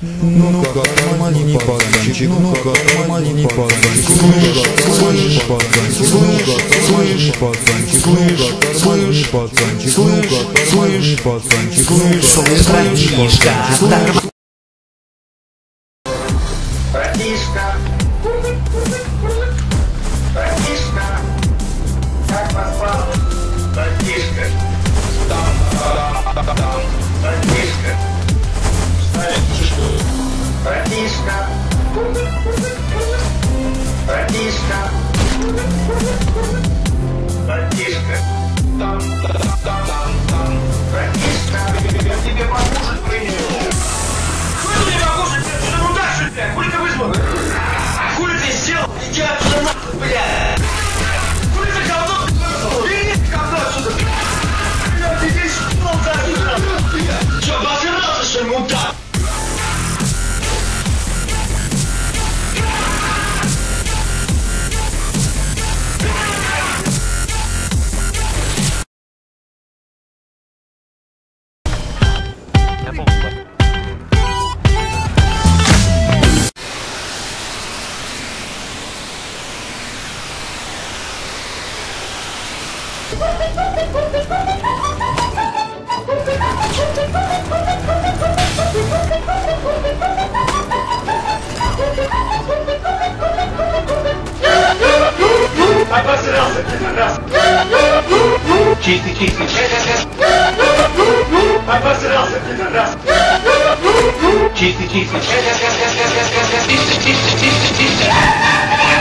Ну-ка, тормозни, пацанчик, ну-ка, тормозни, пацанчик, ну-ка, тормозни, пацанчик, ну-ка, тормозни, пацанчик, ну-ка, тормозни, пацанчик, ну-ка, тормозни, пацанчик, ну-ка, тормозни, пацанчик. Братишка, братишка, как поспал? Братишка, братишка, братишка, братишка, братишка, братишка, я тебе покушать принесу. Что ты мне покушать? Ты ну дальше, блядь, хули ты вызвал? Хули ты сделал? Иди отсюда нахуй, блядь! Хули ты говно? Бери говно отсюда! Блядь, иди сюда, нахуй! Чё, обосрался, что ли, мудак? Обосрался, раз. Чистый, чистый. Обосрался, раз. Чистый, чистый. Чистый, чистый, чистый, чистый.